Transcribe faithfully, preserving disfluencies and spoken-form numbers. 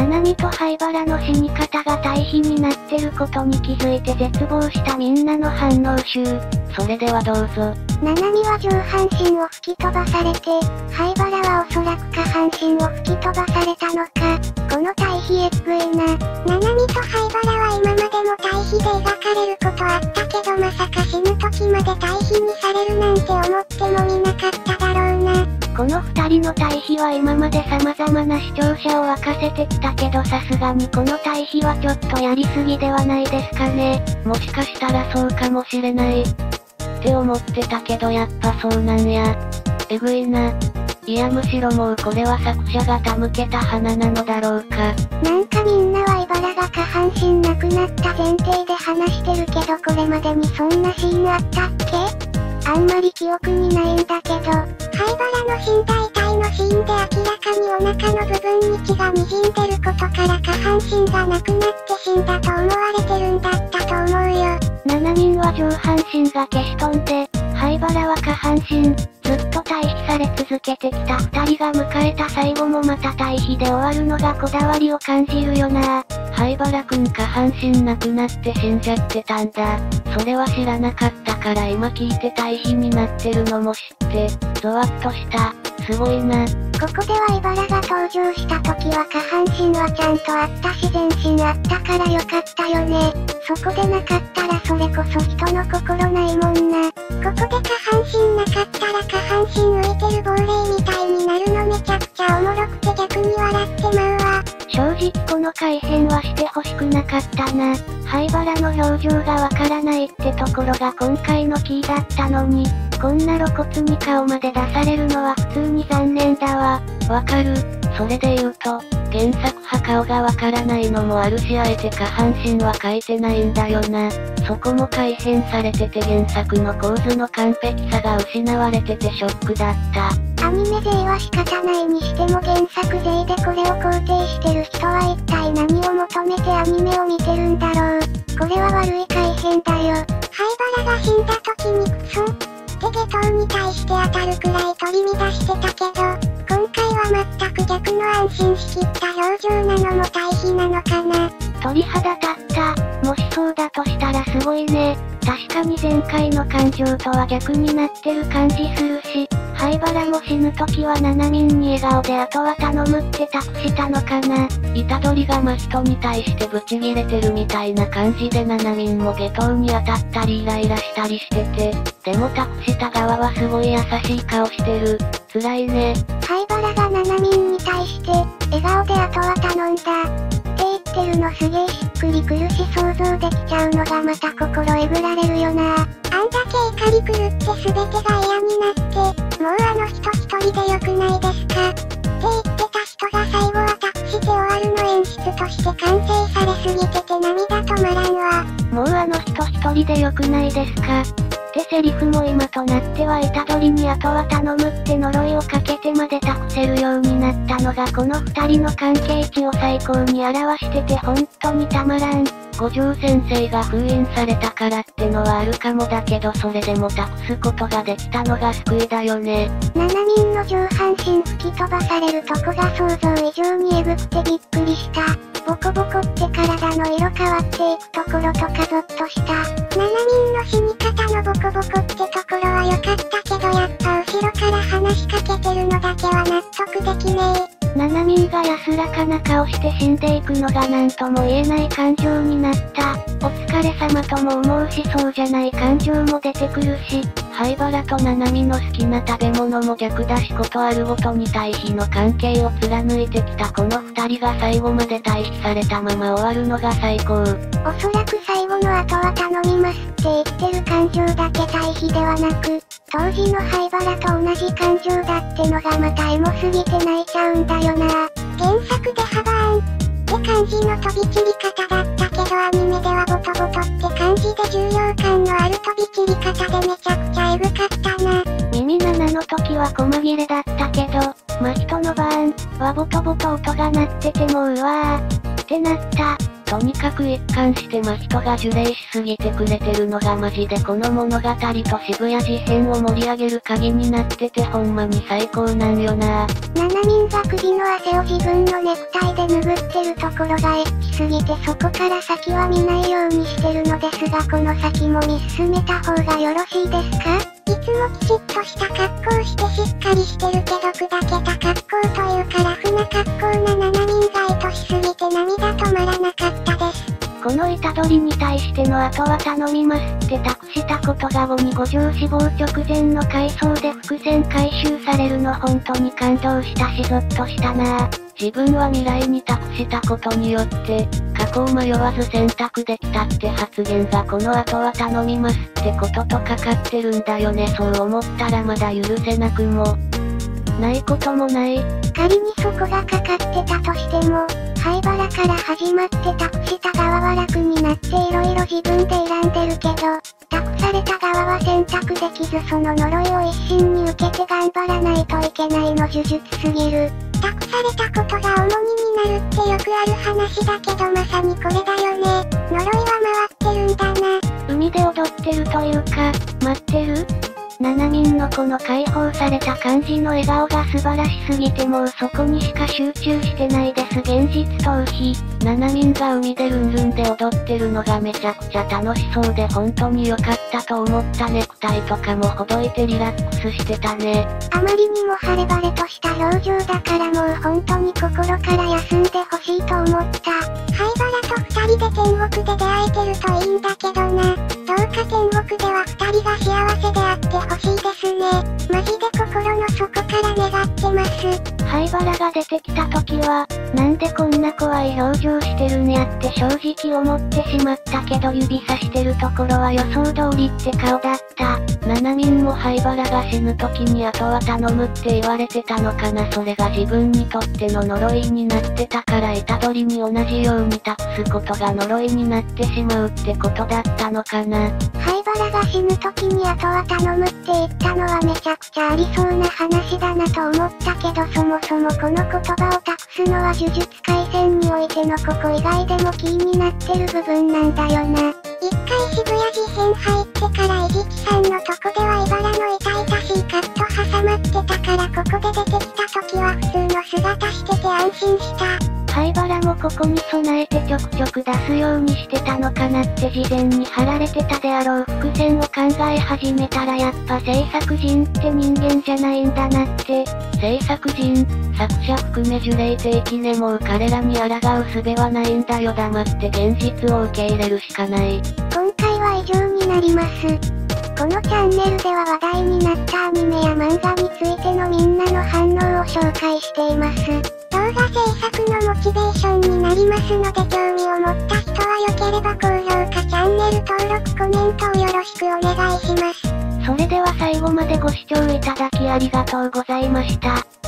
ナミと灰原の死に方が対比になってることに気づいて絶望したみんなの反応集。 それではどうぞ。 ナナミは上半身を吹き飛ばされて、灰原はおそらく下半身を吹き飛ばされたのか。この対比えっぐいな。ナナミと灰原は今までも対比で描かれることあったけどまさか死ぬ時まで対比にされるなんて思ってもみなかっただろうな。この二人の対比は今まで様々な視聴者を沸かせてきたけどさすがにこの対比はちょっとやりすぎではないですかね。 もしかしたらそうかもしれない。って思ってたけどやっぱそうなんや。えぐいな。いやむしろもうこれは作者が手向けた花なのだろうか。 なんかみんなは茨が下半身なくなった前提で話してるけどこれまでにそんなシーンあったっけ？あんまり記憶にないんだけど、灰原の死んだ遺体のシーンで明らかにお腹の部分に血が滲んでることから下半身がなくなって死んだと思われてるんだったと思うよ。ななにんは上半身が消し飛んで、灰原は下半身、ずっと対比され続けてきた二人が迎えた最後もまた対比で終わるのがこだわりを感じるよな。 灰原くん下半身なくなって死んじゃってたんだ。それは知らなかったから今聞いて対比になってるのも知って、ゾワッとした。すごいな。 ここでは茨が登場した時は下半身はちゃんとあったし全身あったからよかったよね。そこでなかったらそれこそ人の心ないもんな。ここで下半身なかったら下半身浮いてる亡霊みたいになるのめちゃくちゃおもろくて逆に笑ってまうわ。正直この改変はしてほしくなかったな。灰原の表情がわからないってところが今回のキーだったのに、こんな露骨に顔まで出されるのは普通に残念だわ。 わかる。それで言うと、原作派顔がわからないのもあるしあえて下半身は描いてないんだよな。そこも改変されてて原作の構図の完璧さが失われててショックだった。 アニメ勢は仕方ないにしても原作勢でこれを肯定してる人は一体何を求めてアニメを見てるんだろう。これは悪い改変だよ。灰原が死んだ時にクソって下等に対して当たるくらい取り乱してたけど、今回は全く逆の安心しきった表情なのも対比なのかな。鳥肌立った。もしそうだとしたらすごいね。確かに前回の感情とは逆になってる感じするし、灰原も死ぬ時はななみんに笑顔であとは頼むって託したのかな。 虎杖が真人に対してブチギレてるみたいな感じでななみんも下等に当たったりイライラしたりしてて、でも託した側はすごい優しい顔してる。辛いね。 灰原がななみんに対して、笑顔であとは頼んだ。って言ってるのすげえしっくりくるし想像できちゃうのがまた心えぐられるよな。あんだけ怒り狂って全てが嫌になって、もうあの人一人でよくないですかって言ってた人が最後は託して終わるの演出として完成されすぎてて涙止まらんわ。もうあの人一人でよくないですかってセリフも今となっては虎杖にあとは頼むって呪いをかけてまで託せるようになったのがこの二人の関係値を最高に表してて本当にたまらん。 五条先生が封印されたからってのはあるかもだけどそれでも託すことができたのが救いだよね。 ななにんの上半身吹き飛ばされるとこが想像以上にエグくてびっくりした。ボコボコって体の色変わっていくところとかゾッとした。ななにんの死に方のボコボコってところは良かったけどやっぱ後ろから話しかけてるのだけは納得できねえ。ななみんが安らかな顔して死んでいくのが何とも言えない感情になった。お疲れ様とも思うしそうじゃない感情も出てくるし、 灰原とななみの好きな食べ物も逆だしことあるごとに対比の関係を貫いてきたこの二人が最後まで対比されたまま終わるのが最高。 おそらく最後の後は頼みますって言ってる感情だけ対比ではなく、当時の灰原と同じ感情だってのがまたエモすぎて泣いちゃうんだよな。原作でハバーンって感じの飛び散り方だったけどアニメではボトボトって感じで重量感のある飛び散り方でめちゃくちゃエグかったな。耳ななの時は細切れだったけど、真人のバーンはボトボト音が鳴っててもううわーってなった。 とにかく一貫して真人が呪霊しすぎてくれてるのがマジでこの物語と渋谷事変を盛り上げる鍵になっててほんまに最高なんよな。 ななみんが首の汗を自分のネクタイで拭ってるところがエッチすぎてそこから先は見ないようにしてるのですがこの先も見進めた方がよろしいですか？いつもきちっとした格好してしっかりしてるけど砕けた格好というかラフな格好なななみんが愛しすぎて涙止まらなかったです。 この虎杖に対しての後は頼みますって託したことが後に五条死亡直前の回想で伏線回収されるの本当に感動したしゾッとしたなぁ。自分は未来に託したことによって、過去を迷わず選択できたって発言がこの後は頼みますってこととかかってるんだよね。そう思ったらまだ許せなくもないこともない。 仮にそこがかかってたとしても、灰原から始まって託した側は楽になって色々自分で選んでるけど、託された側は選択できずその呪いを一身に受けて頑張らないといけないの呪術すぎる。託されたことが重荷になるってよくある話だけどまさにこれだよね。呪いは回ってるんだな。 海で踊ってるというか、待ってる？ななみんのこの解放された感じの笑顔が素晴らしすぎてもうそこにしか集中してないです現実逃避。ななみんが海でルンルンで踊ってるのがめちゃくちゃ楽しそうで本当に良かったと思った。ネクタイとかもほどいてリラックスしてたね。 あまりにも晴れ晴れとした表情だからもう本当に心から休んでほしいと思った。灰原と二人で天国で出会えてるといいんだけどな。どうか天国では二人が幸せであってほしいですね。マジで心の底から願ってます。 灰原が出てきた時は、なんでこんな怖い表情してるんやって正直思ってしまったけど指さしてるところは予想通りって顔だった。ななみんも灰原が死ぬ時にあとは頼むって言われてたのかな。それが自分にとっての呪いになってたから虎杖に同じように託すことが呪いになってしまうってことだったのかな。 灰原が死ぬ時にあとは頼むって言ったのはめちゃくちゃありそうな話だなと思ったけどそもそもこの言葉を託すのは呪術廻戦においてのここ以外でもキーになってる部分なんだよな。一回渋谷事変入ってから伊地知さんのとこでは茨の痛々しいカット挟まってたからここで出てきた時は普通の姿してて安心した。 灰原もここに備えてちょくちょく出すようにしてたのかなって事前に貼られてたであろう伏線を考え始めたらやっぱ制作陣って人間じゃないんだなって。制作陣、作者含め呪霊的ねもう彼らに抗う術はないんだよ。黙って現実を受け入れるしかない。 今回は以上になります。このチャンネルでは話題になったアニメや漫画についてのみんなの反応を紹介しています。動画制作のモチベーションになりますので興味を持った人は良ければ高評価チャンネル登録コメントをよろしくお願いします。 それでは最後までご視聴いただきありがとうございました。